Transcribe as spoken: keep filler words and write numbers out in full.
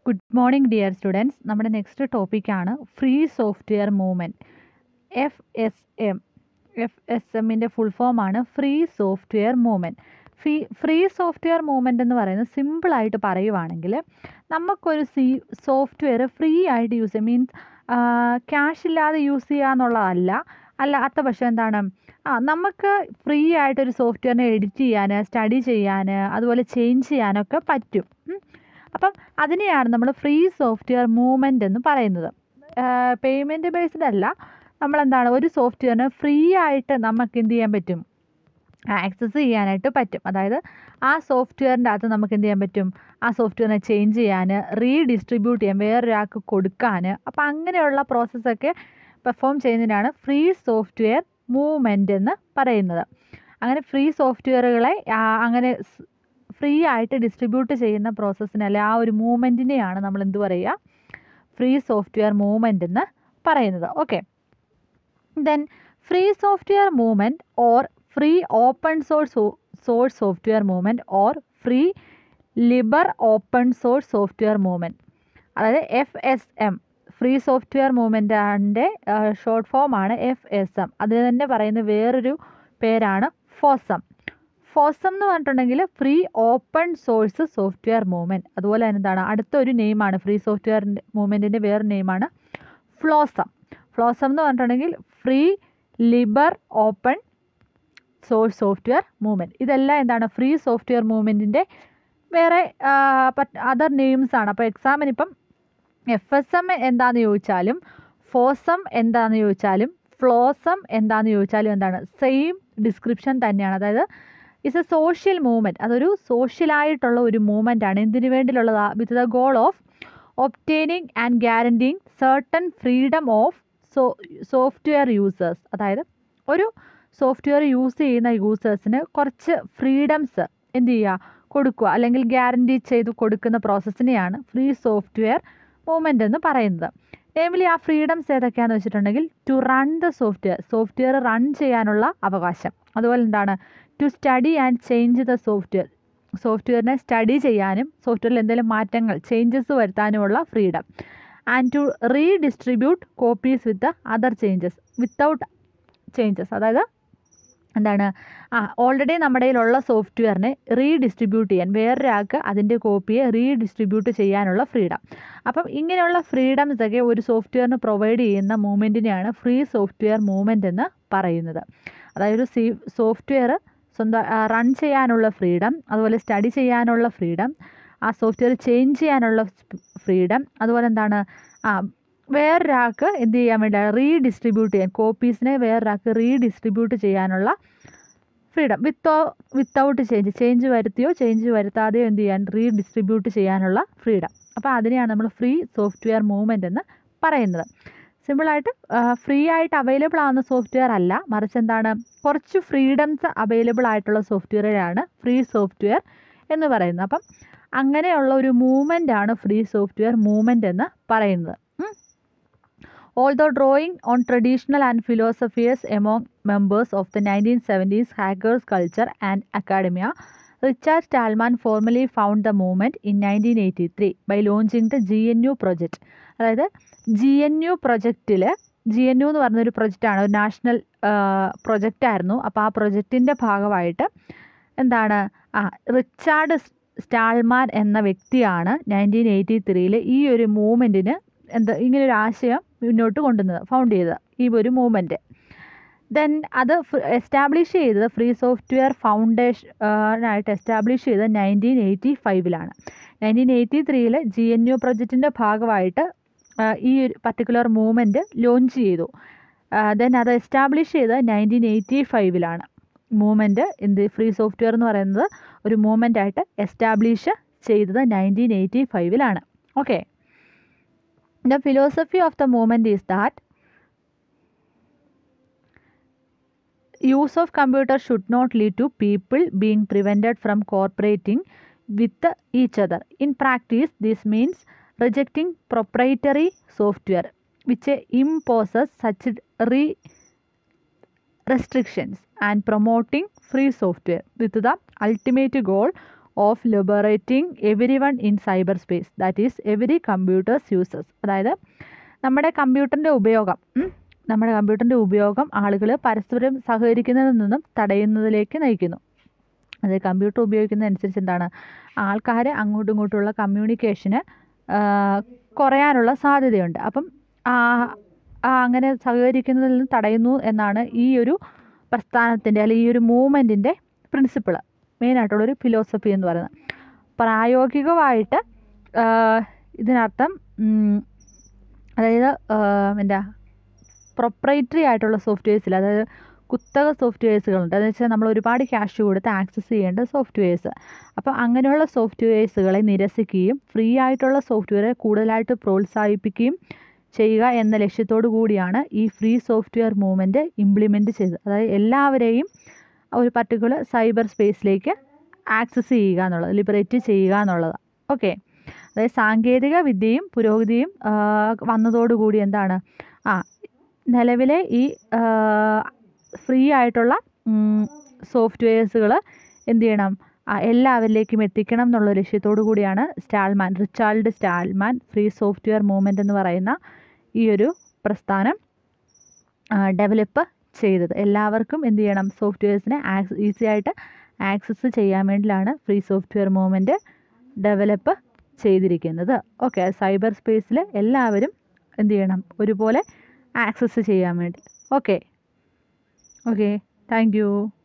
Good morning, dear students. നമ്മുടെ next ടോപ്പിക്കാണ് free software movement. F S M F S എമ്മിൻ്റെ full ഫോമാണ് free software movement. Free free software movement എന്ന് പറയുന്നത് സിമ്പിളായിട്ട് പറയുവാണെങ്കിൽ നമുക്കൊരു സി സോഫ്റ്റ്വെയർ ഫ്രീ ആയിട്ട് യൂസ് ചെയ്യാം. മീൻസ് ക്യാഷ് ഇല്ലാതെ യൂസ് ചെയ്യുക എന്നുള്ളതല്ല. അല്ലാത്ത പക്ഷേ എന്താണ്, ആ നമുക്ക് ഫ്രീ ആയിട്ടൊരു സോഫ്റ്റ്വെയറിനെ എഡിറ്റ് ചെയ്യാൻ, സ്റ്റഡി ചെയ്യാൻ, അതുപോലെ ചേഞ്ച് ചെയ്യാനൊക്കെ പറ്റും. അപ്പം അതിനെയാണ് നമ്മൾ ഫ്രീ സോഫ്റ്റ്വെയർ മൂവ്മെൻറ്റ് എന്ന് പറയുന്നത്. പേയ്മെൻറ്റ് ബേസ്ഡ് അല്ല, നമ്മളെന്താണ് ഒരു സോഫ്റ്റ്വെയറിന് ഫ്രീ ആയിട്ട് നമുക്ക് എന്ത് ചെയ്യാൻ പറ്റും, ആക്സസ് ചെയ്യാനായിട്ട് പറ്റും. അതായത് ആ സോഫ്റ്റ്വെയറിൻ്റെ അകത്ത് നമുക്ക് എന്ത് ചെയ്യാൻ പറ്റും, ആ സോഫ്റ്റ്വെയറിനെ ചേഞ്ച് ചെയ്യാൻ, റീഡിസ്ട്രിബ്യൂട്ട് ചെയ്യാൻ, വേറൊരാൾക്ക് കൊടുക്കാൻ. അപ്പോൾ അങ്ങനെയുള്ള പ്രോസസ്സൊക്കെ പെർഫോം ചെയ്യുന്നതിനാണ് ഫ്രീ സോഫ്റ്റ്വെയർ മൂവ്മെൻറ്റ് എന്ന് പറയുന്നത്. അങ്ങനെ ഫ്രീ സോഫ്റ്റ്വെയറുകളെ അങ്ങനെ ഫ്രീ ആയിട്ട് ഡിസ്ട്രിബ്യൂട്ട് ചെയ്യുന്ന പ്രോസസ്സിനെ അല്ലെ ആ ഒരു മൂവ്മെൻറ്റിനെയാണ് നമ്മൾ എന്ത് പറയുക, ഫ്രീ സോഫ്റ്റ്വെയർ മൂവ്മെൻറ്റ് എന്ന് പറയുന്നത്. Okay, then free software movement or free open source source software movement or free libre open source software movement, അതായത് F S M free software മൂവ്മെൻറ്റിൻ്റെ ഷോർട്ട് ഫോമാണ് എഫ് എസ് എം. അത് തന്നെ പറയുന്ന വേറൊരു പേരാണ് ഫോസം. ഫോസം എന്ന് പറഞ്ഞിട്ടുണ്ടെങ്കിൽ free open source software movement. അതുപോലെ തന്നെ എന്താണ് അടുത്തൊരു നെയിമാണ് ഫ്രീ സോഫ്റ്റ്വെയർ മൂവ്മെൻറ്റിൻ്റെ വേറെ നെയിമാണ് ഫ്ലോസം. ഫ്ലോസം എന്ന് പറഞ്ഞിട്ടുണ്ടെങ്കിൽ free libre open source software movement. ഇതെല്ലാം എന്താണ് ഫ്രീ സോഫ്റ്റ്വെയർ മൂവ്മെൻറ്റിൻ്റെ വേറെ അതർ നെയിംസ് ആണ്. അപ്പോൾ എക്സാമിന് ഇപ്പം എഫ് എസ് എം എന്താണെന്ന് ചോദിച്ചാലും ഫോസം എന്താണെന്ന് ചോദിച്ചാലും ഫ്ലോസം എന്താണെന്ന് ചോദിച്ചാലും എന്താണ് സെയിം ഡിസ്ക്രിപ്ഷൻ തന്നെയാണ്. അതായത് ഇറ്റ്സ് എ സോഷ്യൽ മൂവ്മെൻറ്റ്. അതൊരു സോഷ്യലായിട്ടുള്ള ഒരു മൂവ്മെൻ്റ് ആണ്. എന്തിനു വേണ്ടിയുള്ളതാ? With the goal of obtaining and guaranteeing certain freedom of so software users. അതായത് ഒരു സോഫ്റ്റ്വെയർ യൂസ് ചെയ്യുന്ന യൂസേഴ്സിന് കുറച്ച് ഫ്രീഡംസ് എന്ത് ചെയ്യുക, കൊടുക്കുക, അല്ലെങ്കിൽ ഗ്യാരണ്ടി ചെയ്ത് കൊടുക്കുന്ന പ്രോസസ്സിനെയാണ് ഫ്രീ സോഫ്റ്റ്വെയർ മൂവ്മെൻ്റ് എന്ന് പറയുന്നത്. നേമിലി ആ ഫ്രീഡംസ് ഏതൊക്കെയാണെന്ന് വെച്ചിട്ടുണ്ടെങ്കിൽ to run the software, software run ചെയ്യാനുള്ള അവകാശം. അതുപോലെ എന്താണ് to study and change the software, സോഫ്റ്റ്വെയറിനെ സ്റ്റഡി ചെയ്യാനും സോഫ്റ്റ്വെയറിൽ എന്തെങ്കിലും മാറ്റങ്ങൾ ചേഞ്ചസ് വരുത്താനുമുള്ള freedom. And to redistribute copies with other changes without changes. അതായത് എന്താണ് ആ ഓൾറെഡി നമ്മുടെ കയ്യിലുള്ള സോഫ്റ്റ്വെയറിനെ റീഡിസ്ട്രിബ്യൂട്ട് ചെയ്യാൻ, വേറൊരാൾക്ക് അതിൻ്റെ കോപ്പിയെ റീഡിസ്ട്രിബ്യൂട്ട് ചെയ്യാനുള്ള ഫ്രീഡം. അപ്പം ഇങ്ങനെയുള്ള ഫ്രീഡംസ് ഒക്കെ ഒരു സോഫ്റ്റ്വെയറിന് പ്രൊവൈഡ് ചെയ്യുന്ന മൂവ്മെൻറ്റിനെയാണ് ഫ്രീ സോഫ്റ്റ്വെയർ മൂവ്മെൻറ്റ് എന്ന് പറയുന്നത്. അതായത് ഒരു സി സോഫ്റ്റ്വെയർ സ്വന്തം റൺ ചെയ്യാനുള്ള ഫ്രീഡം, അതുപോലെ സ്റ്റഡി ചെയ്യാനുള്ള ഫ്രീഡം, ആ സോഫ്റ്റ്വെയർ ചേഞ്ച് ചെയ്യാനുള്ള ഫ്രീഡം, അതുപോലെ എന്താണ് ആ വേറൊരാൾക്ക് എന്ത് ചെയ്യാൻ വേണ്ടി റീഡിസ്ട്രിബ്യൂട്ട് ചെയ്യാൻ, കോപ്പീസിനെ വേറൊരാൾക്ക് റീഡിസ്ട്രിബ്യൂട്ട് ചെയ്യാനുള്ള ഫ്രീഡം വിത്തോ വിത്തൗട്ട് ചേഞ്ച്, ചേഞ്ച് വരുത്തിയോ ചേഞ്ച് വരുത്താതെയോ എന്ത് ചെയ്യാൻ റീഡിസ്ട്രിബ്യൂട്ട് ചെയ്യാനുള്ള ഫ്രീഡം. അപ്പോൾ അതിനെയാണ് നമ്മൾ ഫ്രീ സോഫ്റ്റ്വെയർ മൂവ്മെൻറ്റ് എന്ന് പറയുന്നത്. സിമ്പിളായിട്ട് ഫ്രീ ആയിട്ട് അവൈലബിൾ ആവുന്ന സോഫ്റ്റ്വെയർ അല്ല, മറിച്ച് എന്താണ് കുറച്ച് ഫ്രീഡംസ് അവൈലബിൾ ആയിട്ടുള്ള സോഫ്റ്റ്വെയറാണ് ഫ്രീ സോഫ്റ്റ്വെയർ എന്ന് പറയുന്നത്. അപ്പം അങ്ങനെയുള്ള ഒരു മൂവ്മെൻ്റ് ആണ് ഫ്രീ സോഫ്റ്റ്വെയർ മൂവ്മെൻറ്റ് എന്ന് പറയുന്നത്. Although drawing on traditional and philosophies among members of the nineteen seventies hackers culture and academia, Richard Stallman formally found the movement in nineteen eighty-three by launching the G N U project. അതായത് G N U പ്രൊജക്റ്റിൽ, G N U എന്ന് പറഞ്ഞൊരു പ്രൊജക്റ്റാണ്, ഒരു national പ്രൊജക്റ്റായിരുന്നു. അപ്പോൾ ആ പ്രൊജക്റ്റിൻ്റെ ഭാഗമായിട്ട് എന്താണ് ആ റിച്ചാർഡ് സ്റ്റാൾമാൻ എന്ന വ്യക്തിയാണ് നയൻറ്റീൻ എയ്റ്റി ത്രീയിൽ ഈ ഒരു മൂവ്മെൻറ്റിന് എന്താ ഇങ്ങനൊരു ആശയം മുന്നോട്ട് കൊണ്ടുവന്നത്, ഫൗണ്ട് ചെയ്തത് ഈ ഒരു മൂവ്മെൻറ്റ്. ദെൻ അത് എസ്റ്റാബ്ലിഷ് ചെയ്തത് ഫ്രീ സോഫ്റ്റ്വെയർ ഫൗണ്ടേഷനായിട്ട് എസ്റ്റാബ്ലിഷ് ചെയ്തത് നയൻറ്റീൻ എയ്റ്റി ഫൈവിലാണ്. നയൻറ്റീൻ എയ്റ്റി ത്രീയിൽ ജി എൻ യു പ്രൊജക്റ്റിൻ്റെ ഭാഗമായിട്ട് ഈ ഒരു പർട്ടിക്കുലർ മൂവ്മെൻറ്റ് ലോഞ്ച് ചെയ്തു. ദെൻ അത് എസ്റ്റാബ്ലിഷ് ചെയ്തത് നയൻറ്റീൻ എയ്റ്റി ഫൈവിലാണ്. മൂവ്മെൻറ്റ് എന്ത് ഫ്രീ സോഫ്റ്റ്വെയർ എന്ന് പറയുന്നത് ഒരു മൂവ്മെൻ്റ് ആയിട്ട് എസ്റ്റാബ്ലിഷ് ചെയ്തത് നയൻറ്റീൻ എയ്റ്റി ഫൈവിലാണ്. Okay, the philosophy of the movement is that use of computer should not lead to people being prevented from cooperating with each other. In practice, this means rejecting proprietary software which imposes such re restrictions and promoting free software with the ultimate goal of liberating every one in cyber space, that is every computers users. അതായത് നമ്മുടെ കമ്പ്യൂട്ടറിൻ്റെ ഉപയോഗം നമ്മുടെ കമ്പ്യൂട്ടറിൻ്റെ ഉപയോഗം ആളുകൾ പരസ്പരം സഹകരിക്കുന്നതിൽ നിന്നും തടയുന്നതിലേക്ക് നയിക്കുന്നു. അത് കമ്പ്യൂട്ടർ ഉപയോഗിക്കുന്നതനുസരിച്ച് എന്താണ്, ആൾക്കാർ അങ്ങോട്ടും ഇങ്ങോട്ടുമുള്ള കമ്മ്യൂണിക്കേഷന് കുറയാനുള്ള സാധ്യതയുണ്ട്. അപ്പം അങ്ങനെ സഹകരിക്കുന്നതിൽ നിന്ന് തടയുന്നു എന്നാണ് ഈ ഒരു പ്രസ്ഥാനത്തിൻ്റെ അല്ലെങ്കിൽ ഈ ഒരു മൂവ്മെൻറ്റിൻ്റെ പ്രിൻസിപ്പിൾ, മെയിനായിട്ടുള്ളൊരു ഫിലോസഫി എന്ന് പറയുന്നത്. പ്രായോഗികമായിട്ട് ഇതിനർത്ഥം അതായത് എന്താ പ്രൊപ്രൈറ്ററി ആയിട്ടുള്ള സോഫ്റ്റ്വെയർസിൽ, അതായത് കുത്തക സോഫ്റ്റ്വെയർസുകളുണ്ട്. അതെന്ന് വെച്ചാൽ നമ്മൾ ഒരുപാട് ക്യാഷ് കൊടുത്ത് ആക്സസ് ചെയ്യേണ്ട സോഫ്റ്റ്വെയർസ്. അപ്പോൾ അങ്ങനെയുള്ള സോഫ്റ്റ്വെയർസുകളെ നിരസിക്കുകയും ഫ്രീ ആയിട്ടുള്ള സോഫ്റ്റ്വെയറെ കൂടുതലായിട്ട് പ്രോത്സാഹിപ്പിക്കുകയും ചെയ്യുക എന്ന ലക്ഷ്യത്തോടു കൂടിയാണ് ഈ ഫ്രീ സോഫ്റ്റ്വെയർ മൂവ്മെൻറ്റ് ഇംപ്ലിമെൻറ്റ് ചെയ്തത്. അതായത് എല്ലാവരെയും ഒരു പർട്ടിക്കുലർ സൈബർ സ്പേസിലേക്ക് ആക്സസ് ചെയ്യുക എന്നുള്ളത്, ലിബറേറ്റ് ചെയ്യുക എന്നുള്ളത്. ഓക്കെ, അതായത് സാങ്കേതിക വിദ്യയും പുരോഗതിയും വന്നതോടുകൂടി എന്താണ്, ആ നിലവിലെ ഈ ഫ്രീ ആയിട്ടുള്ള സോഫ്റ്റ്വെയർസുകൾ എന്ത് ചെയ്യണം, എല്ലാവരിലേക്കും എത്തിക്കണം എന്നുള്ള ലക്ഷ്യത്തോടു കൂടിയാണ് Stallman Richard Stallman free software movement എന്ന് പറയുന്ന ഈ ഒരു പ്രസ്ഥാനം ഡെവലപ്പ് ചെയ്തത്. എല്ലാവർക്കും എന്ത് ചെയ്യണം, സോഫ്റ്റ്വെയർസിനെ ആക്സ് ഈസി ആയിട്ട് ആക്സസ് ചെയ്യാൻ വേണ്ടിയിട്ടാണ് ഫ്രീ സോഫ്റ്റ്വെയർ മൂവ്മെൻറ്റ് ഡെവലപ്പ് ചെയ്തിരിക്കുന്നത്. ഓക്കെ, സൈബർ സ്പേസിൽ എല്ലാവരും എന്ത് ചെയ്യണം, ഒരുപോലെ ആക്സസ് ചെയ്യാൻ വേണ്ടി. Okay okay thank U.